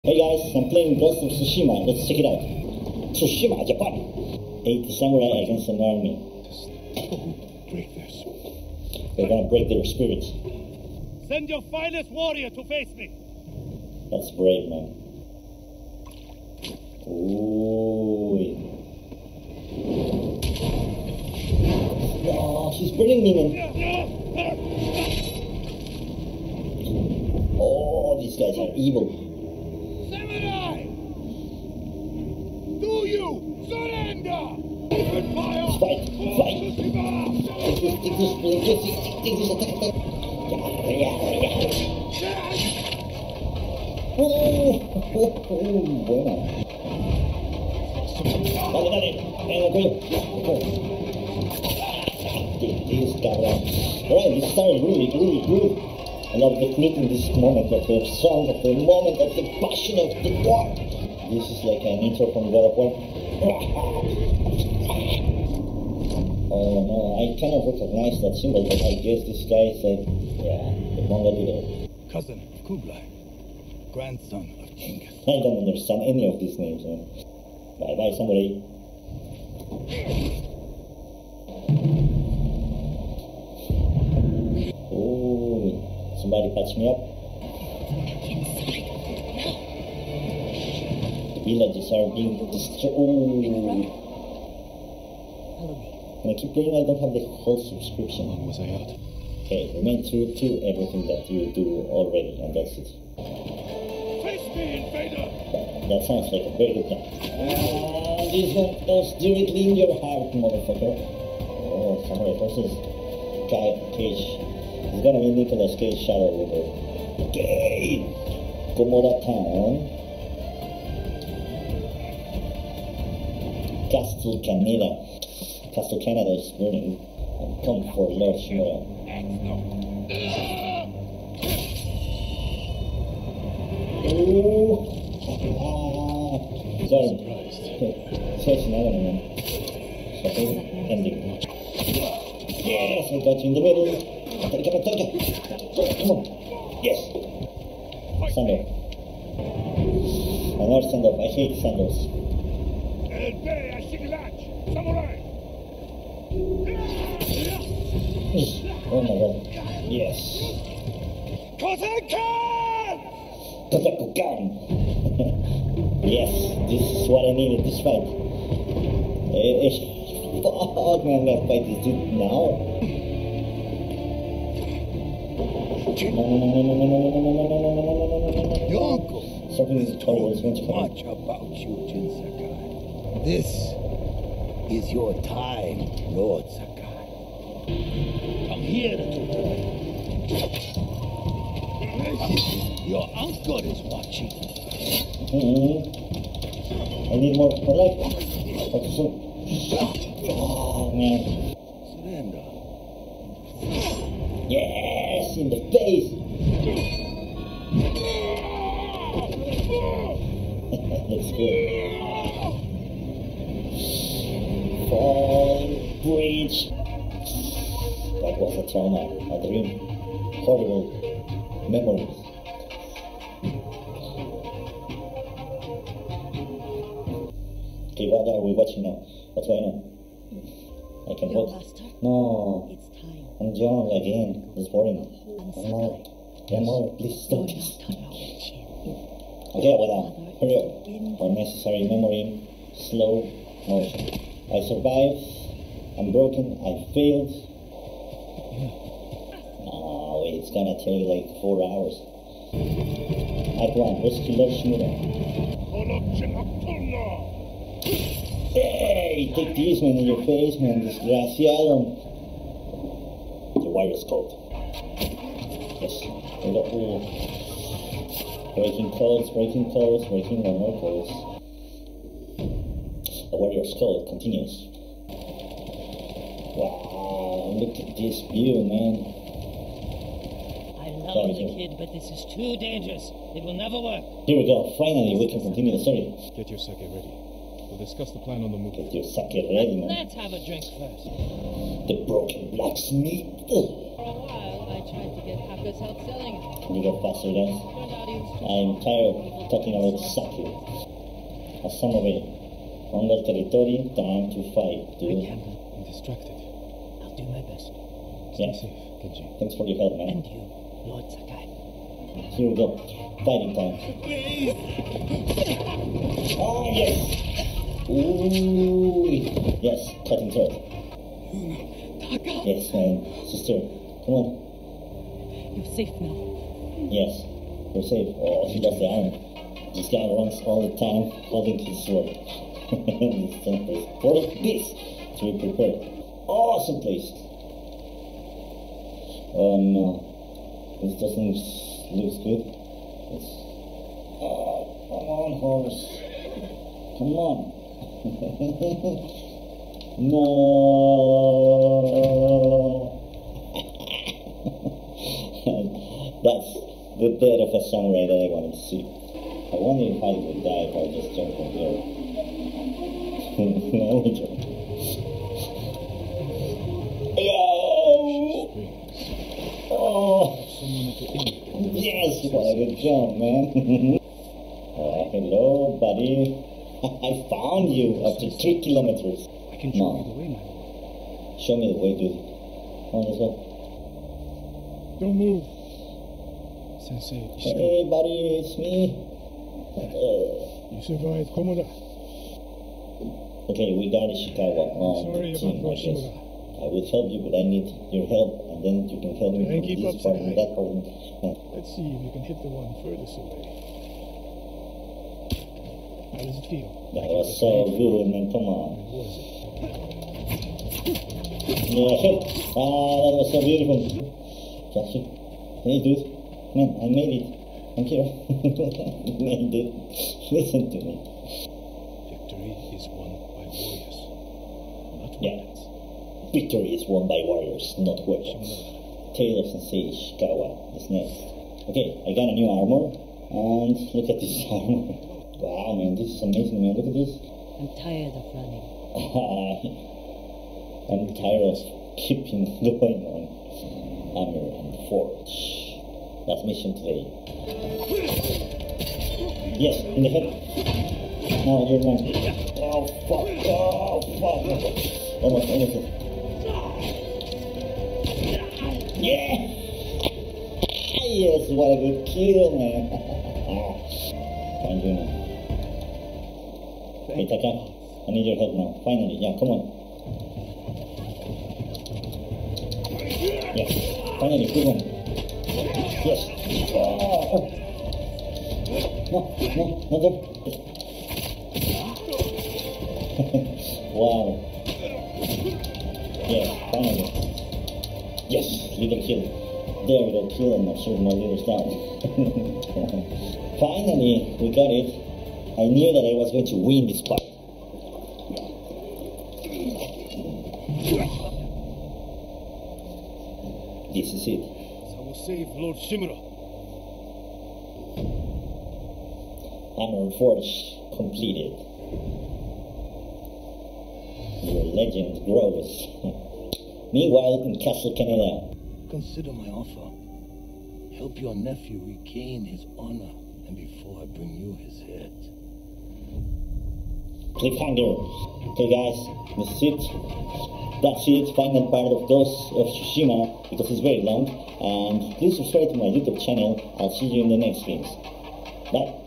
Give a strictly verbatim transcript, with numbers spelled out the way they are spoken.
Hey guys, I'm playing Ghost of Tsushima. Let's check it out. Tsushima, Japan. Eight samurai against an army. Break this. We're gonna break their spirits. Send your finest warrior to face me. That's brave, man. Ooh. No, she's burning me, man. Oh, these guys are evil. Samurai! Do you surrender? Open fire! Fight! Fight! Take this, take this, take this, take this, attack, attack. Yeah, yeah, yeah. Oh, oh, oh, buena. Dale, dale, dale, cuello. Take this, cabrón. Alright, this started really, really good. I love the clip in this moment of the song, of the moment of the passion of the war. This is like an intro from God of War. Oh no, I cannot recognize that symbol, but I guess this guy is like, yeah, the Mongol leader. Cousin of Kublai, grandson of Genghis. I don't understand any of these names, man. Bye bye, somebody. Oh. Somebody patch me up. The villages are being destroyed. Oh. When I keep playing, I don't have the whole subscription. How long was I out? Okay, remain true to everything that you do already, and that's it. Face me, invader! That, that sounds like a very good plan. Ah, this one goes directly in your heart, motherfucker. Oh, samurai horses. Cage. It's gonna be Nicolas Cage Shadow River. Okay! Komoda Town. Castle Canada. Castle Canada is burning. And come for Lord Shimura. Oh! Ah! Sorry. Such an enemy, man. Something ending. Yes, I got you in the middle. Take it, take it. Come on. Yes. Stand up. Another stand up. I hate sandals. Oh my god. Yes. Kotenkan! Kotenkan! Yes, this is what I needed this fight. Eh, eh, fuck, man, that fight is dude now. No, no, no, no, no, no, no, no, no, no, no, no, no, no, no. Your uncle Something is horrible is going to come. much about you, Jin Sakai. This is your time, Lord Sakai. Come here, little boy. Your uncle is watching. Mm-hmm. I need more, more life. What's so? Oh, man. Surrender. Yes, in the face. Looks good. Fall bridge. That was a trauma, a dream, horrible memories. Okay, what are we watching now? What's going on? I can Your walk. master? No. It's time. I'm young again. It's boring. I'm Come on. Come on, please stop You're this. not alone. Okay, well done. Hurry up. Unnecessary memory. Slow motion. I survived. I'm broken. I failed. No, it's gonna take like four hours. Act one. Rescue Lord Shimura. Hey, take this man in your face, man. Desgraciado. The warrior's code. Yes. We got all breaking codes, breaking codes, breaking one more codes. The warrior's code continues. Wow, look at this view, man. I love the kid, but this is too dangerous. It will never work. Here we go. Finally, we can continue the story. Get your sake ready. We'll discuss the plan on the move. Get your sake ready, man. Let's have a drink first. The broken blacksmith. For a while, I tried to get Haku's help selling it. Can you go faster, guys? Turns I'm tired of talking about Saku. Asamobe. Mongol territory, time to fight, dude. I'm distracted. I'll do my best. Yeah. Stay safe, Kenji. Thanks for your help, man. And you, Lord Sakai. Here we go. Fighting time. Oh, yes! Ooh! Yes, cutting throat. Yes, man. Sister, come on. You're safe now. Yes, we're safe. Oh, he lost the arm. This guy runs all the time holding his sword. It's someplace. For this to be prepared. Awesome place. Oh no. This doesn't look good. It's... Oh, come on, horse. Come on. No. That's the death of a samurai that I wanted to see. I wonder if I would die if I just jumped from here. No, jump. Oh! Yes, what a good jump, man. uh, hello, buddy. I found you after three kilometers. I can show No. you the way, my lord. Show me the way, dude. Come on, let's go. Don't move. Sensei, Ishikawa. Hey, buddy, it's me. Uh, You survived Komoda. okay, we got Ishikawa on Sorry the about team, I guess. Hiroshima. I will help you, but I need your help, and then you can help me Try and from keep this up, part Sakai. and that part. Uh, Let's see if you can hit the one furthest away. How does it feel? that was so good, man. Come on. What was it? Yeah, ah, that was so beautiful. Joshie, hey, dude. Man, I made it. I'm here. I made it. Listen to me. Victory is won by warriors, not Yeah. weapons. Victory is won by warriors, not weapons. Shimura. Taylor Sensei Ishikawa is next. Okay, I got a new armor, and look at this armor. Wow, man, this is amazing, man. Look at this. I'm tired of running. I'm tired of keeping going on. Armor and Forge. That's mission today. Yes, in the head. No, you're wrong. Oh, fuck. Oh, fuck. Almost, almost. Yeah! Yes, what a good kill, man. Fine, you now. Hey, Taka, I need your help now. Finally, yeah, come on. Yeah, finally, good one. Yes. Oh, oh. No, no, no, no. Wow. Yeah, finally. Yes, little kill. There we go, kill him. I'll shoot my leaders down. Finally, we got it. I knew that I was going to win this fight. This is it. I will save Lord Shimura. Armor Forge completed. Your legend grows. Meanwhile, in Castle Canada. Consider my offer. Help your nephew regain his honor, and before I bring you his head. Cliffhanger. Okay, guys, this is it. That's it. Final part of Ghost of Tsushima, because it's very long. And please subscribe to my YouTube channel. I'll see you in the next games. Bye.